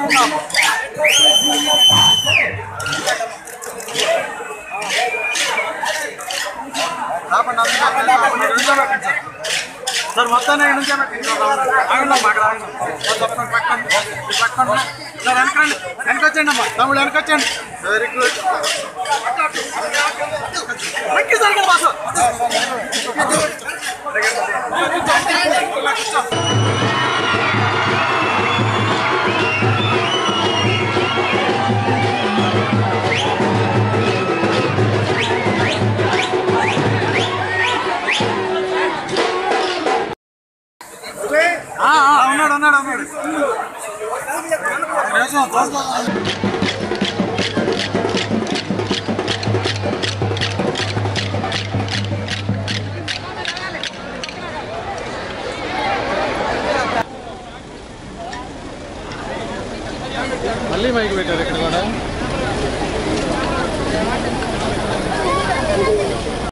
sir మొత్తాన్ని నుంచి ఆగండి అక్కడ వెనకండి వెనకొచ్చండి అమ్మా తమ్ముడు వెనకొచ్చండి వెరీ గుడ్ బాసు ఉన్నాడు ఉన్నాడు ఉన్నాడు మళ్ళీ మైక్ పెట్టారు ఇక్కడ కూడా